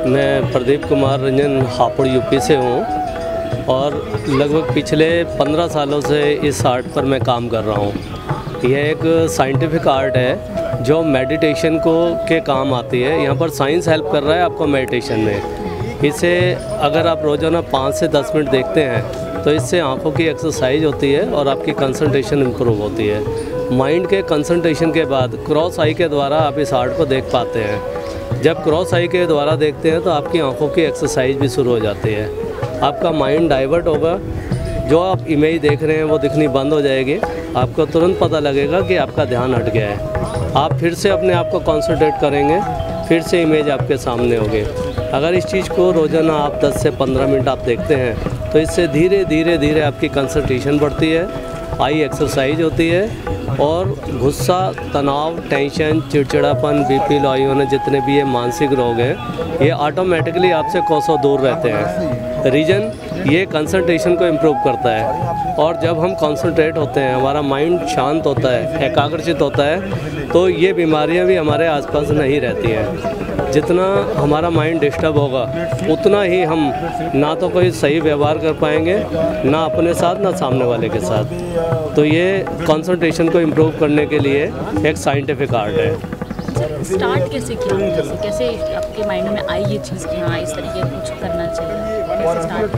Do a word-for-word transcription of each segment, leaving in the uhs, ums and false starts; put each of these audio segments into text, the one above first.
मैं प्रदीप कुमार रंजन हापुड़ यूपी से हूँ और लगभग पिछले पंद्रह सालों से इस आर्ट पर मैं काम कर रहा हूँ। यह एक साइंटिफिक आर्ट है जो मेडिटेशन को के काम आती है। यहाँ पर साइंस हेल्प कर रहा है आपको मेडिटेशन में। इसे अगर आप रोज़ाना पाँच से दस मिनट देखते हैं तो इससे आँखों की एक्सरसाइज होती है और आपकी कंसंट्रेशन इम्प्रूव होती है। माइंड के कंसंट्रेशन के बाद क्रॉस आई के द्वारा आप इस आर्ट को देख पाते हैं। जब क्रॉस आई के द्वारा देखते हैं तो आपकी आंखों की एक्सरसाइज भी शुरू हो जाती है। आपका माइंड डाइवर्ट होगा, जो आप इमेज देख रहे हैं वो दिखनी बंद हो जाएगी। आपको तुरंत पता लगेगा कि आपका ध्यान हट गया है। आप फिर से अपने आप को कॉन्सेंट्रेट करेंगे, फिर से इमेज आपके सामने होगी। अगर इस चीज़ को रोज़ाना आप दस से पंद्रह मिनट आप देखते हैं तो इससे धीरे धीरे धीरे आपकी कंसंट्रेशन बढ़ती है, आई एक्सरसाइज होती है और गुस्सा, तनाव, टेंशन, चिड़चिड़ापन, बीपी लो होने जितने भी ये मानसिक रोग हैं ये ऑटोमेटिकली आपसे कोसों दूर रहते हैं। रीज़न ये कंसंट्रेशन को इम्प्रूव करता है और जब हम कंसंट्रेट होते हैं, हमारा माइंड शांत होता है, एकाग्रचित होता है, तो ये बीमारियां भी हमारे आसपास नहीं रहती हैं। जितना हमारा माइंड डिस्टर्ब होगा उतना ही हम ना तो कोई सही व्यवहार कर पाएंगे, ना अपने साथ ना सामने वाले के साथ। तो ये कंसंट्रेशन को इम्प्रूव करने के लिए एक साइंटिफिक आर्ट है। स्टार्ट कैसे किया, कैसे कैसे आपके माइंड में आई ये चीज़ कि हाँ इस तरीके कुछ करना चाहिए, कैसे स्टार्ट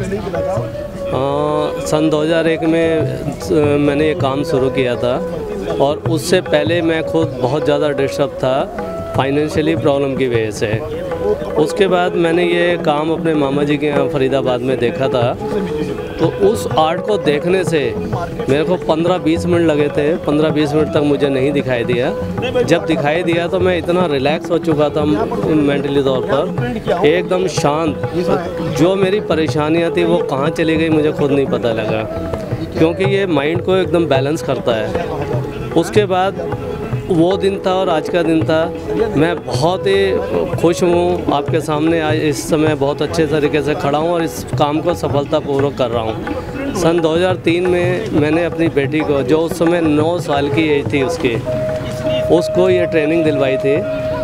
किया? आ, सन दो हज़ार एक में मैंने ये काम शुरू किया था और उससे पहले मैं खुद बहुत ज़्यादा डिस्टर्ब था फाइनेंशियली प्रॉब्लम की वजह से। उसके बाद मैंने ये काम अपने मामा जी के यहाँ फरीदाबाद में देखा था। तो उस आर्ट को देखने से मेरे को पंद्रह बीस मिनट लगे थे। पंद्रह बीस मिनट तक मुझे नहीं दिखाई दिया। जब दिखाई दिया तो मैं इतना रिलैक्स हो चुका था मेंटली तौर पर, एकदम शांत। जो मेरी परेशानियाँ थी वो कहाँ चली गई मुझे खुद नहीं पता लगा, क्योंकि ये माइंड को एकदम बैलेंस करता है। उसके बाद वो दिन था और आज का दिन था। मैं बहुत ही खुश हूँ, आपके सामने आज इस समय बहुत अच्छे तरीके से खड़ा हूँ और इस काम को सफलतापूर्वक कर रहा हूँ। सन दो हज़ार तीन में मैंने अपनी बेटी को, जो उस समय नौ साल की एज थी उसकी, उसको ये ट्रेनिंग दिलवाई थी।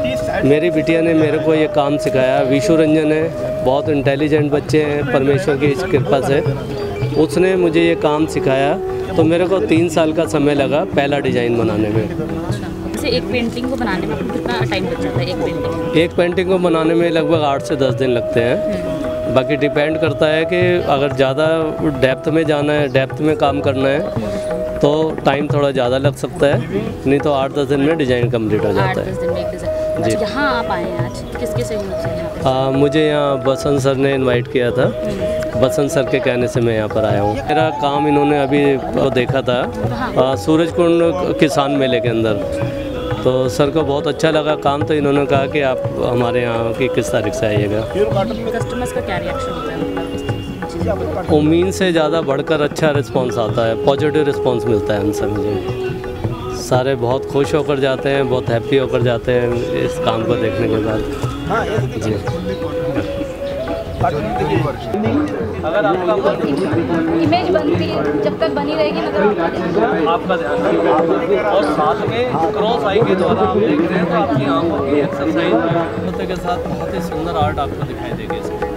मेरी बिटिया ने मेरे को ये काम सिखाया। विशु रंजन है, बहुत इंटेलिजेंट बच्चे हैं परमेश्वर की कृपा से। उसने मुझे ये काम सिखाया तो मेरे को तीन साल का समय लगा पहला डिज़ाइन बनाने में। जैसे एक पेंटिंग को बनाने में कितना टाइम लग जाता है? एक पेंटिंग एक पेंटिंग को बनाने में लगभग आठ से दस दिन लगते हैं। बाकी डिपेंड करता है कि अगर ज़्यादा डेप्थ में जाना है, डेप्थ में काम करना है तो टाइम थोड़ा ज़्यादा लग सकता है, नहीं तो आठ दस दिन में डिज़ाइन कंप्लीट हो जाता है। जी, यहाँ आप आए हैं आज किसके सहयोग से? आ, मुझे यहाँ बसंत सर ने इनवाइट किया था। बसंत सर के कहने से मैं यहाँ पर आया हूँ। मेरा काम इन्होंने अभी तो देखा था आ, सूरज कुंड किसान मेले के अंदर, तो सर को बहुत अच्छा लगा काम। तो इन्होंने कहा कि आप हमारे यहाँ की किस तारीख से आइएगा। कस्टमर्स का क्या रिएक्शन होता है? उम्मीद से ज़्यादा बढ़कर अच्छा रिस्पांस आता है, पॉजिटिव रिस्पांस मिलता है उनसे। मुझे सारे बहुत खुश होकर जाते हैं, बहुत हैप्पी होकर जाते हैं इस काम को देखने के बाद। जी, अगर आपका इमेज बनती है, जब तक बनी रहेगी मतलब आपका ध्यान और साथ में क्रॉस आई के द्वारा आप देख रहे हैं तो आपकी आंखों की एक्सरसाइज के साथ बहुत ही सुंदर आर्ट आपको दिखाई देगी।